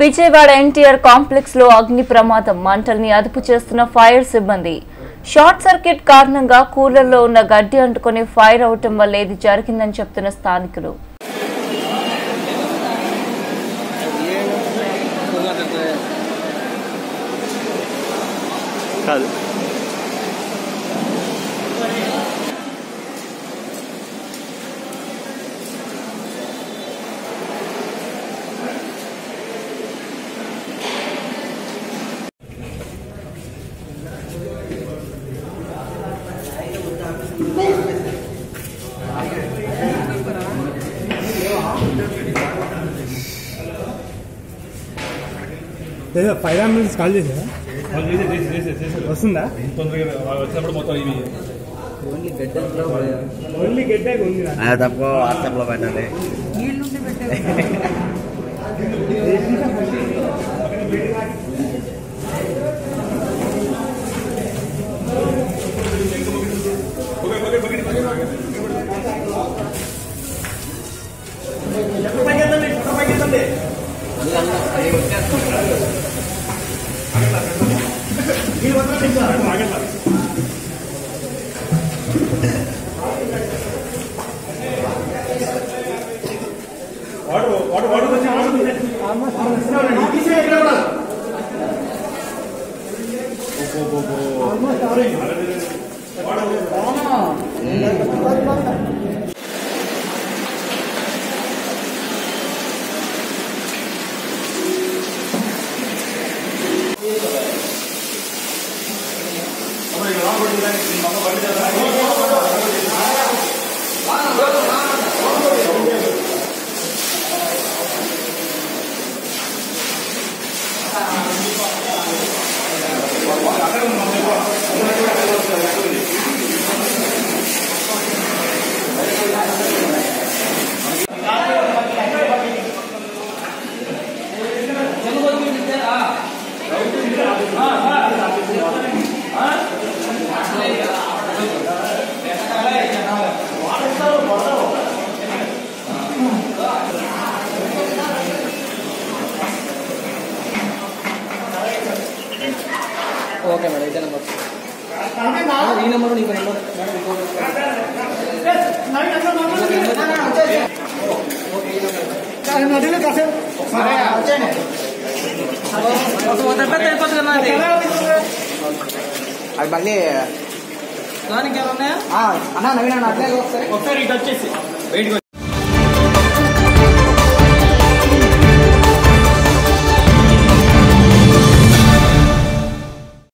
Vijayawada NTR complex లో అగ్ని ప్రమాదం మంటల్ని అదుపు చేస్తున్న ఫైర్ సిబ్బంది షార్ట్ సర్క్యూట్ కారణంగా కూలర్లో ఉన్న గడ్డి అంటుకొని ఫైర్ అవటం వల్ల ఇది జరిగిందని చెప్తున్న స్థానికులు. ఫైర్ అంబులెన్స్ కాల్ చేసారా? వస్తుందా? వచ్చినప్పుడు మొత్తం ఇవి ఓన్లీ గడ్డ ఉంది తప్ప వాట్సాప్లో పెట్టండి. ఓకే మేడం, ఇదే నెంబర్. ఈ నెంబర్ నీకు నెంబర్ అవి మళ్ళీ దానికి ఏమన్నాయా అన్న నవీన అట్లే ఒకసారి ఇటు వచ్చేసి వెయిట్